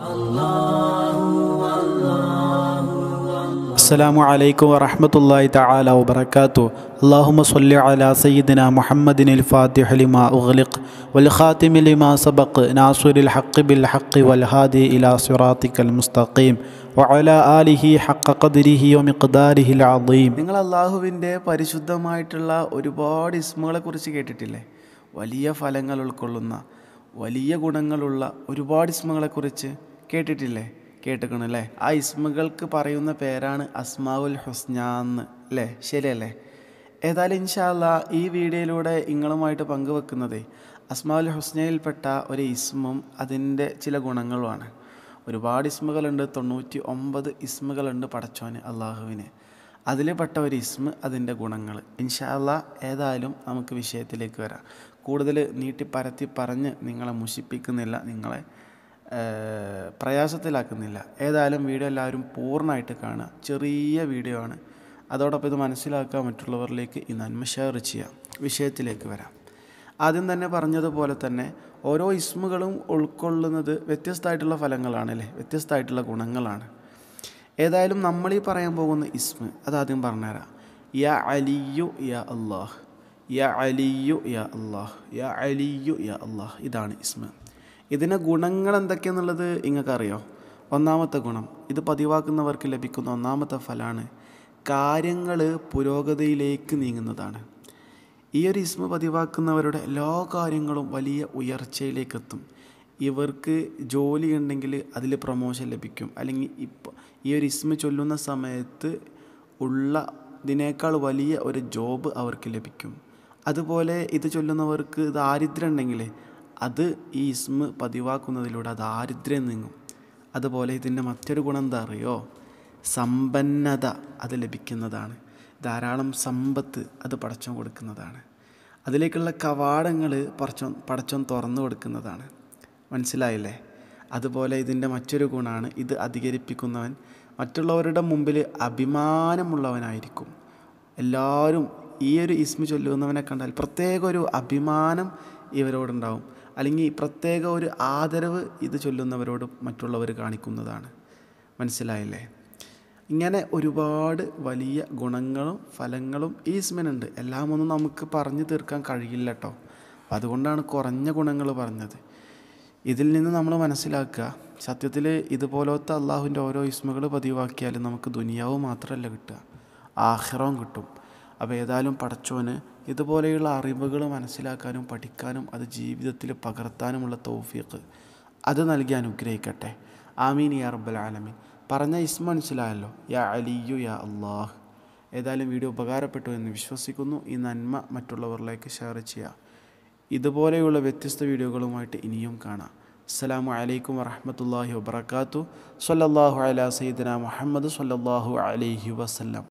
السلام عليكم ورحمة الله تعالى وبركاته. اللهم صل على سيدنا محمد الفاتح لما أغلق والخاتم لما سبق ناصر الحق بالحق والهادي إلى صراطك المستقيم وعلى آله حق قدره ومقداره العظيم. നിങ്ങൾ അല്ലാഹുവിൻ്റെ പരിശുദ്ധമായിട്ടുള്ള ഒരുപാട് ഇസ്മുകളെക്കുറിച്ച് കേട്ടിട്ടില്ലേ? വലിയ ഫലങ്ങൾ ഉൾക്കൊള്ളുന്ന വലിയ ഗുണങ്ങളുള്ള ഒരുപാട് ഇസ്മുകളെക്കുറിച്ച് കേട്ടിട്ടില്ലേ? കേട്ടിക്കണല്ലേ? ആ ഇസ്മുകൾക്ക് പറയുന്ന പേരാണ് അസ്മാഉൽ ഹുസ്ന എന്ന്, അല്ലേ? ശരിയല്ലേ? ഏതായാലും ഇൻഷാ അല്ലാഹ് ഈ വീഡിയോയിലൂടെ നിങ്ങളുമായിട്ട് പങ്കുവെക്കുന്നത് അസ്മാഉൽ ഹുസ്നയിൽപ്പെട്ട ഒരു ഇസ്മും അതിൻ്റെ ചില ഗുണങ്ങളുമാണ്. ഒരുപാട് ഇസ്മുകളുണ്ട്, 99 ഇസ്മുകളുണ്ട് പടച്ചോന് അള്ളാഹുവിന്. അതിൽ പെട്ട ഒരു ഇസ്മ, അതിൻ്റെ ഗുണങ്ങൾ. ഇൻഷാ അല്ലാഹ് ഏതായാലും നമുക്ക് വിഷയത്തിലേക്ക് വരാം. കൂടുതൽ നീട്ടിപ്പരത്തി പറഞ്ഞ് നിങ്ങളെ മുഷിപ്പിക്കുന്നില്ല, നിങ്ങളെ പ്രയാസത്തിലാക്കുന്നില്ല. ഏതായാലും വീഡിയോ എല്ലാവരും പൂർണ്ണമായിട്ട് കാണുക. ചെറിയ വീഡിയോ ആണ്. അതോടൊപ്പം ഇത് മനസ്സിലാക്കാൻ മറ്റുള്ളവരിലേക്ക് ഈ നന്മ ഷെയർ ചെയ്യാം. വിഷയത്തിലേക്ക് വരാം. ആദ്യം തന്നെ പറഞ്ഞതുപോലെ തന്നെ ഓരോ ഇസ്മുകളും ഉൾക്കൊള്ളുന്നത് വ്യത്യസ്തമായിട്ടുള്ള ഫലങ്ങളാണല്ലേ, വ്യത്യസ്തമായിട്ടുള്ള ഗുണങ്ങളാണ്. ഏതായാലും നമ്മളീ പറയാൻ പോകുന്ന ഇസ്മ അതാദ്യം പറഞ്ഞുതരാം. യാ അലിയു യാ അല്ലാഹ്, യാ അലിയു യാ അല്ലാഹ്, യാ അലിയു യാ അല്ലാഹ്. ഇതാണ് ഇസ്മ. ഇതിൻ്റെ ഗുണങ്ങൾ എന്തൊക്കെയാണെന്നുള്ളത് നിങ്ങൾക്കറിയോ? ഒന്നാമത്തെ ഗുണം, ഇത് പതിവാക്കുന്നവർക്ക് ലഭിക്കുന്ന ഒന്നാമത്തെ ഫലമാണ് കാര്യങ്ങൾ പുരോഗതിയിലേക്ക് നീങ്ങുന്നതാണ്. ഈ ഒരു ഇസ്മ പതിവാക്കുന്നവരുടെ എല്ലാ കാര്യങ്ങളും വലിയ ഉയർച്ചയിലേക്കെത്തും. ഇവർക്ക് ജോലി ഉണ്ടെങ്കിൽ അതിൽ പ്രൊമോഷൻ ലഭിക്കും. അല്ലെങ്കിൽ ഈ ഒരു ഇസ്മ ചൊല്ലുന്ന സമയത്ത് ഉള്ളതിനേക്കാൾ വലിയ ഒരു ജോബ് അവർക്ക് ലഭിക്കും. അതുപോലെ ഇത് ചൊല്ലുന്നവർക്ക് ദാരിദ്ര്യം ഉണ്ടെങ്കിൽ അത് ഈ ഇസ്മ പതിവാക്കുന്നതിലൂടെ ആ ദാരിദ്ര്യം നീങ്ങും. അതുപോലെ ഇതിൻ്റെ മറ്റൊരു ഗുണം എന്താ അറിയോ? സമ്പന്നത അത് ലഭിക്കുന്നതാണ്. ധാരാളം സമ്പത്ത് അത് പടച്ചോൻ കൊടുക്കുന്നതാണ്. അതിലേക്കുള്ള കവാടങ്ങൾ പടച്ചോൻ തുറന്നു കൊടുക്കുന്നതാണ്. മനസ്സിലായില്ലേ? അതുപോലെ ഇതിൻ്റെ മറ്റൊരു ഗുണമാണ്, ഇത് അധികരിപ്പിക്കുന്നവൻ മറ്റുള്ളവരുടെ മുമ്പിൽ അഭിമാനമുള്ളവനായിരിക്കും. എല്ലാവരും ഈ ഒരു ഇസ്മ ചൊല്ലുന്നവനെ കണ്ടാൽ പ്രത്യേക ഒരു അഭിമാനം ഇവരോടുണ്ടാവും. അല്ലെങ്കിൽ പ്രത്യേക ഒരു ആദരവ് ഇത് ചൊല്ലുന്നവരോട് മറ്റുള്ളവർ കാണിക്കുന്നതാണ്. മനസ്സിലായില്ലേ? ഇങ്ങനെ ഒരുപാട് വലിയ ഗുണങ്ങളും ഫലങ്ങളും ഈ ഇസ്മിനുണ്ട്. എല്ലാം ഒന്നും നമുക്ക് പറഞ്ഞു തീർക്കാൻ കഴിയില്ല കേട്ടോ. അപ്പം അതുകൊണ്ടാണ് കുറഞ്ഞ ഗുണങ്ങൾ പറഞ്ഞത്. ഇതിൽ നിന്ന് നമ്മൾ മനസ്സിലാക്കുക, സത്യത്തിൽ ഇതുപോലത്തെ അള്ളാഹുവിൻ്റെ ഓരോ ഇസ്മുകൾ പതിവാക്കിയാലും നമുക്ക് ദുനിയാവ് മാത്രമല്ല കിട്ടുക, ആഖിറവും കിട്ടും. അപ്പോൾ ഏതായാലും പടച്ചോന് ഇതുപോലെയുള്ള അറിവുകൾ മനസ്സിലാക്കാനും പഠിക്കാനും അത് ജീവിതത്തിൽ പകർത്താനുമുള്ള തൗഫീഖ് അത് നൽകി അനുഗ്രഹിക്കട്ടെ. ആമീൻ യാ റബ്ബൽ ആലമീൻ. പറഞ്ഞ ഇസ്മ മനസ്സിലായല്ലോ, യാ അലിയു യാ അല്ലാഹ്. ഏതായാലും വീഡിയോ ഉപകാരപ്പെട്ടു എന്ന് വിശ്വസിക്കുന്നു. ഈ നന്മ മറ്റുള്ളവരിലേക്ക് ഷെയർ ചെയ്യുക. ഇതുപോലെയുള്ള വ്യത്യസ്ത വീഡിയോകളുമായിട്ട് ഇനിയും കാണാം. അസ്സലാമു അലൈക്കും വറഹ്മത്തുള്ളാഹി വബറകാതുഹു. സ്വല്ലല്ലാഹു അലാ സയ്യിദിനാ മുഹമ്മദ് സ്വല്ലല്ലാഹു അലൈഹി വസല്ലം.